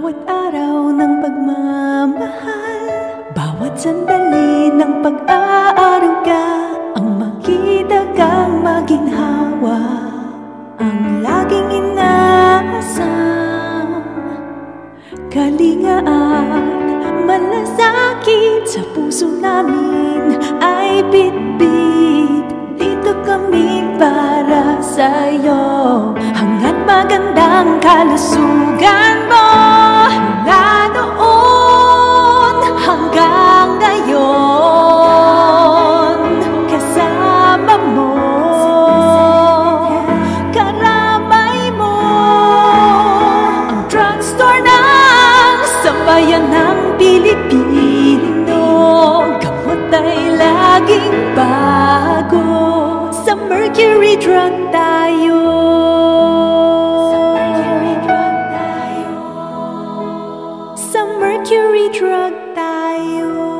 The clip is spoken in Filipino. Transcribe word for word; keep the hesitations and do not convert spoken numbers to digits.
Bawat araw ng pagmamahal, bawat sandali ng pag-aaruga, ang makita kang maginhawa, ang laging inaasam. Kalinga at malasakit sa puso namin ay bitbit. Dito kami para sa'yo, hangga't magandang kalusugan mo. Mula noon hanggang ngayon, kasama mo, karamay mo, ang drugstore ng sambayan ng Pilipino. Gamot ay laging bago, sa Mercury Drug tayo. Sa Mercury Drug tayo.